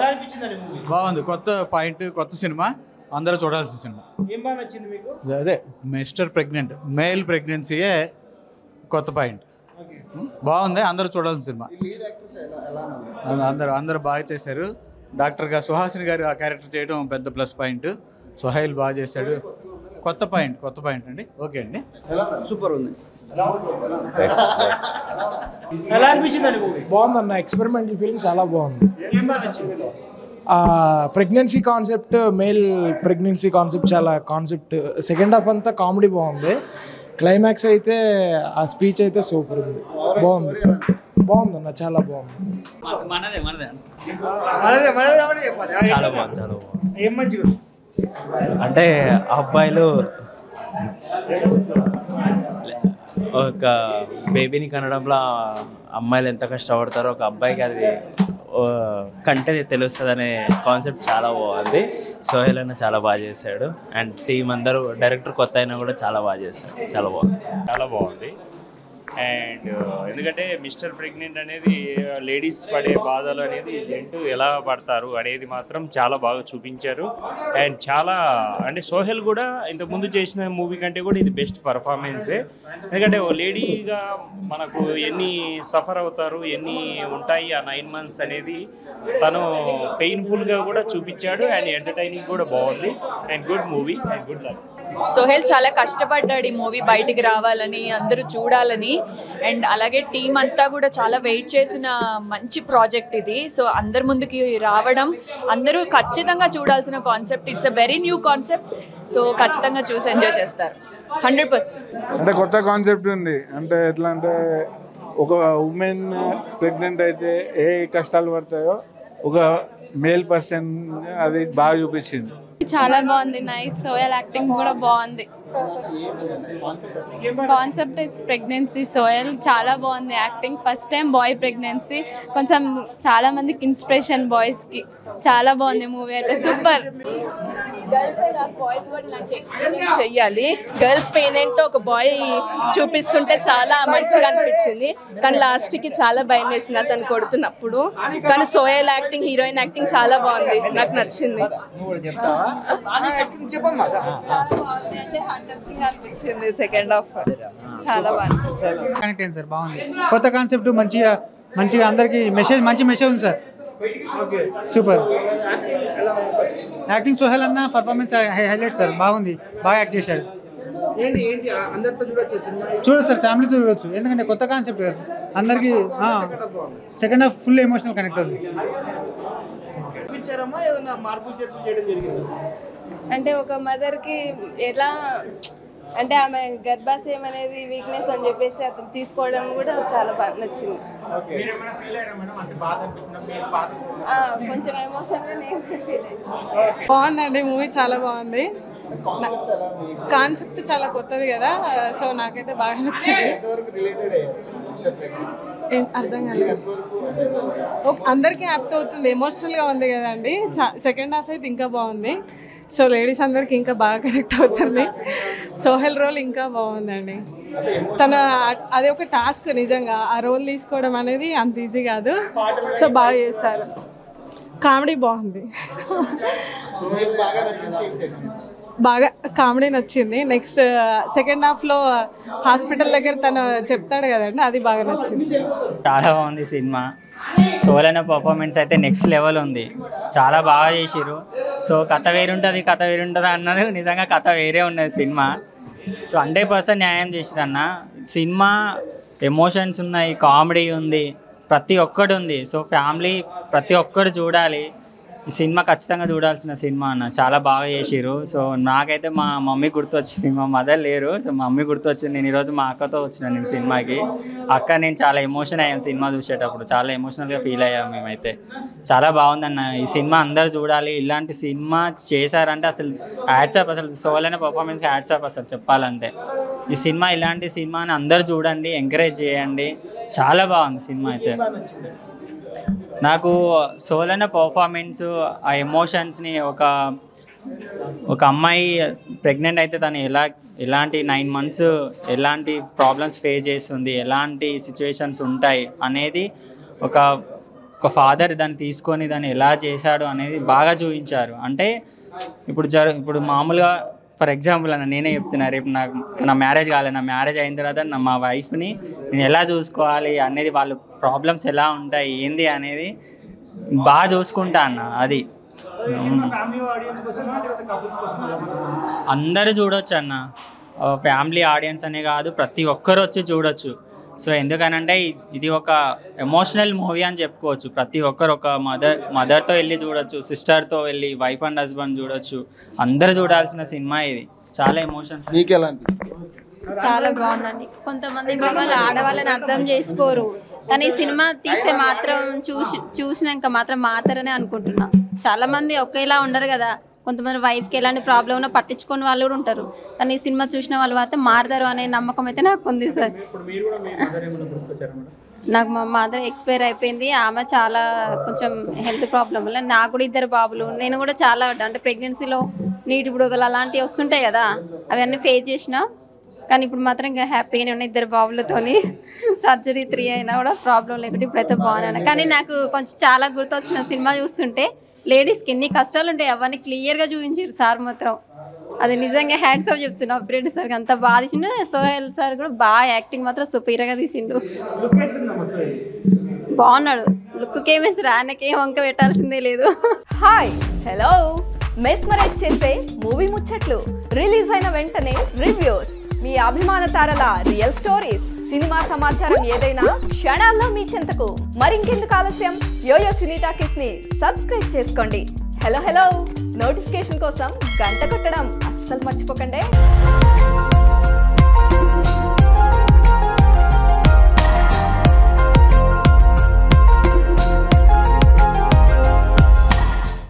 బాగుంది, కొత్త పాయింట్, కొత్త సినిమా, అందరూ చూడాల్సిన సినిమా. అదే మిస్టర్ ప్రెగ్నెంట్, మేల్ ప్రెగ్నెన్సీయే కొత్త పాయింట్. బాగుంది, అందరూ చూడాల్సిన సినిమా. అందరూ బాగా చేశారు. డాక్టర్గా సుహాసిని గారు ఆ క్యారెక్టర్ చేయడం పెద్ద ప్లస్ పాయింట్. సోహెల్ బాగా చేశాడు. కొత్త పాయింట్ అండి. ఓకే అండి, సూపర్ ఉంది. బాగుందన్న, ఎక్స్పెరిమెంటల్ ఫిల్మ్ చాలా బాగుంది. Pregnancy concept, male pregnancy concept second half అంతా కామెడీ బాగుంది. క్లైమాక్స్ అయితే ఆ స్పీచ్ అయితే సూపర్ ఉంది. బాగుందన్న, చాలా బాగుంది. చాలా బాగుంది. అంటే అబ్బాయిలు ఒక బేబీని కనడంలో అమ్మాయిలు ఎంత కష్టపడతారో ఒక అబ్బాయికి అది కంటే తెలుస్తుంది అనే కాన్సెప్ట్ చాలా బాగుంది. సోహెల్ అన్న చాలా బాగా చేశాడు. అండ్ టీం అందరూ, డైరెక్టర్ కొత్త అయినా కూడా చాలా బాగా చేశాడు. చాలా బాగుంది. అండ్ ఎందుకంటే మిస్టర్ ప్రెగ్నెంట్ అనేది లేడీస్ పడే బాధలు అనేది జంటు ఎలా పడతారు అనేది మాత్రం చాలా బాగా చూపించారు. అండ్ చాలా అంటే సోహెల్ కూడా ఇంతకుముందు చేసిన మూవీ కంటే కూడా ఇది బెస్ట్ పర్ఫార్మెన్సే. ఎందుకంటే ఓ లేడీగా మనకు ఎన్ని సఫర్ అవుతారు, ఎన్ని ఉంటాయి ఆ 9 months అనేది తను పెయిన్ఫుల్గా కూడా చూపించాడు. అండ్ ఎంటర్టైనింగ్ కూడా బాగుంది. And good movie and good luck. Sohel చాలా కష్టపడ్డాడు ఈ మూవీ బయటికి రావాలని, అందరూ చూడాలని. అండ్ అలాగే టీం అంతా కూడా చాలా వెయిట్ చేసిన మంచి ప్రాజెక్ట్ ఇది. సో అందరి ముందుకి రావడం, అందరూ ఖచ్చితంగా చూడాల్సిన concept. It's a very new concept. So ఖచ్చితంగా చూసి ఎంజాయ్ చేస్తారు 100%. అంటే కొత్త కాన్సెప్ట్ ఉంది. అంటే ఎట్లా అంటే ఒక ఉమెన్ ప్రెగ్నెంట్ అయితే ఏ కష్టాలు పడతాయో ఒక మేల్ పర్సన్ అది బాగా చూపించింది. చాలా బాగుంది, నైస్. సోహెల్ యాక్టింగ్ కూడా బాగుంది. Concept is pregnancy. సోహెల్ చాలా బాగుంది acting. First time boy pregnancy, కొంచెం చాలా మందికి ఇన్స్పిరేషన్ బాయ్స్కి. చాలా బాగుంది మూవీ అయితే, సూపర్. గర్ల్స్ అండ్ బాయ్స్ కూడా ఇలాంటి ఎక్స్పీరియన్స్ చెయ్యాలి. గర్ల్స్ పెయిన్ ఏంటో ఒక బాయ్ చూపిస్తుంటే చాలా మంచిగా అనిపించింది. కానీ లాస్ట్కి చాలా భయం వేసింది అతను కొడుతున్నప్పుడు. కానీ సోహెల్ యాక్టింగ్, హీరోయిన్ యాక్టింగ్ చాలా బాగుంది, నాకు నచ్చింది. అనిపించింది సెకండ్ హాఫ్ చాలా బాగుంది. సార్ బాగుంది, కొత్త కాన్సెప్ట్, మంచిగా అందరికి మంచి మెసేజ్ ఉంది సార్. Super acting. సోహెల్ అన్న పర్ఫార్మెన్స్ హైలైట్ సార్, బాగుంది, బాగా యాక్ట్ చేశాడు. చూడొచ్చు సార్, ఫ్యామిలీతో చూడొచ్చు. ఎందుకంటే కొత్త కాన్సెప్ట్ కదా అందరికి. Second half full emotional connect అవుతుంది. అంటే ఒక మదర్కి ఎలా అంటే ఆమె గర్భాశయం అనేది వీక్నెస్ అని చెప్పేసి అతను తీసుకోవడం కూడా చాలా బాగా నచ్చింది. కొంచెం ఎమోషన్గా నేను ఫీల్ అయ్యాను. బాగుందండి మూవీ, చాలా బాగుంది. కాన్సెప్ట్ చాలా కొత్తది కదా, సో నాకైతే బాగా నచ్చింది. అర్థం కాలేదు. అందరికీ యాప్ట్ అవుతుంది, ఎమోషనల్గా ఉంది కదండి. సెకండ్ హాఫ్ అయితే ఇంకా బాగుంది. సో లేడీస్ అందరికి ఇంకా బాగా కనెక్ట్ అవుతుంది. సోహెల్ రోల్ ఇంకా బాగుందండి. అది ఒక టాస్క్ నిజంగా, ఆ రోల్ తీసుకోవడం అనేది అంత ఈజీ కాదు. సో బాగా చేస్తారు. కామెడీ బాగుంది, బాగా కామెడీ నచ్చింది. నెక్స్ట్ సెకండ్ హాఫ్లో హాస్పిటల్ దగ్గర తను చెప్తాడు కదండి, అది బాగా నచ్చింది. చాలా బాగుంది సినిమా. సోహెల్ అనే పర్ఫార్మెన్స్ అయితే నెక్స్ట్ లెవెల్ ఉంది, చాలా బాగా చేసిర్రు. సో కథ వేరుంటుంది అన్నది నిజంగా కథ వేరే ఉన్నది సినిమా. సో 100% న్యాయం చేసిరు అన్న. సినిమా ఎమోషన్స్ ఉన్నాయి, కామెడీ ఉంది, ప్రతి ఒక్కటి ఉంది. సో ఫ్యామిలీ ప్రతి ఒక్కరు చూడాలి ఈ సినిమా, ఖచ్చితంగా చూడాల్సిన సినిమా అన్న. చాలా బాగా చేసిర్రు. సో నాకైతే మా మమ్మీ గుర్తొచ్చింది, మా మదర్ లేరు. సో మా మమ్మీ గుర్తొచ్చింది. నేను ఈరోజు మా అక్కతో వచ్చినాను నేను సినిమాకి. అక్క నేను చాలా ఎమోషన్ అయ్యాను సినిమా చూసేటప్పుడు, చాలా ఎమోషనల్గా ఫీల్ అయ్యాము మేమైతే. చాలా బాగుందన్న ఈ సినిమా, అందరు చూడాలి. ఇలాంటి సినిమా చేశారంటే అసలు హ్యాట్సాప్, అసలు సోహెల్ అనే పర్ఫార్మెన్స్కి హ్యాట్సాప్ అసలు చెప్పాలంటే. ఈ సినిమా, ఇలాంటి సినిమాని అందరు చూడండి, ఎంకరేజ్ చేయండి. చాలా బాగుంది సినిమా అయితే. నాకు సోహెల్ అనే పర్ఫార్మెన్స్, ఆ ఎమోషన్స్ని, ఒక అమ్మాయి ప్రెగ్నెంట్ అయితే తను ఎలాంటి 9 months ఎలాంటి ప్రాబ్లమ్స్ ఫేస్ చేస్తుంది, ఎలాంటి సిచ్యువేషన్స్ ఉంటాయి అనేది ఒక ఒక ఫాదర్ దాన్ని తీసుకొని దాన్ని ఎలా చేశాడు అనేది బాగా చూపించారు. అంటే ఇప్పుడు మామూలుగా ఫర్ ఎగ్జాంపుల్ అన్న నేనే చెప్తున్నా, రేపు నా మ్యారేజ్ కాలేదు, నా మ్యారేజ్ అయిన తర్వాత మా వైఫ్ని నేను ఎలా చూసుకోవాలి అనేది, వాళ్ళ ప్రాబ్లమ్స్ ఎలా ఉంటాయి ఏంది అనేది బాగా చూసుకుంటా అన్న. అది అందరూ చూడొచ్చు అన్న, ఫ్యామిలీ ఆడియన్స్ అనే కాదు, ప్రతి ఒక్కరు వచ్చి చూడొచ్చు. సో ఎందుకనంటే ఇది ఒక ఎమోషనల్ మూవీ అని చెప్పుకోవచ్చు. ప్రతి ఒక్కరు ఒక మదర్తో వెళ్ళి చూడొచ్చు, సిస్టర్తో వెళ్ళి, వైఫ్ అండ్ హస్బెండ్ చూడొచ్చు. అందరూ చూడాల్సిన సినిమా ఇది. చాలా ఎమోషన్. చాలా బాగుందండి. కొంతమంది మగవాళ్ళు ఆడవాళ్ళని అర్థం చేసుకోరు, కానీ సినిమా తీసే మాత్రం చూసినాక మాత్రం మాత్రమే అనుకుంటున్నా. చాలా మంది ఒకేలా ఉండరు కదా, కొంతమంది వైఫ్కి ఎలాంటి ప్రాబ్లం ఉన్నా పట్టించుకునే వాళ్ళు కూడా ఉంటారు, కానీ ఈ సినిమా చూసిన వాళ్ళు మాత్రం మారతారు అనే నమ్మకం అయితే నాకు ఉంది సార్. నాకు మా మదర్ ఎక్స్పైర్ అయిపోయింది. ఆమె చాలా కొంచెం హెల్త్ ప్రాబ్లం వల్ల, నాకు కూడా 2 బాబులు. నేను కూడా చాలా అంటే ప్రెగ్నెన్సీలో నీటి బుడగలు అలాంటివి వస్తుంటాయి కదా, అవన్నీ ఫేస్ చేసిన. కానీ ఇప్పుడు మాత్రం ఇంకా హ్యాపీగానే ఉన్నాయి 2 బాబులతోని. సర్జరీ 3 అయినా కూడా ప్రాబ్లం లేకుండా ఇప్పుడైతే బాగున్నాను. కానీ నాకు కొంచెం చాలా గుర్తొచ్చిన సినిమా చూస్తుంటే, లేడీస్కి ఎన్ని కష్టాలు ఉంటాయి అవన్నీ క్లియర్గా చూపించారు సార్ మాత్రం. అది నిజంగా హ్యాట్స్ ఆఫ్ చెప్తున్నా అప్రెంటిస్ సార్కి, అంత బాగా తీసిండు. సోహెల్ సార్ కూడా బాగా యాక్టింగ్ మాత్రం సూపర్గా తీసిండు, బాగున్నాడు. లుక్కి ఏమేసి ఆయనకేం వంక పెట్టాల్సిందే లేదు. హాయ్ హలో, మెస్మరైజ్ చేసే మూవీ ముచ్చట్లు, రిలీజ్ అయిన వెంటనే రివ్యూస్, మీ అభిమాన తారల రియల్ స్టోరీస్, సినిమా సమాచారం ఏదైనా క్షణాల్లో మీ చెంతకు. మరింకెందుకు ఆలస్యం, యోయో సినీ టాకీస్ ని సబ్స్క్రైబ్ చేసుకోండి. హలో నోటిఫికేషన్ కోసం గంట కొట్టడం అస్సలు మర్చిపోకండి.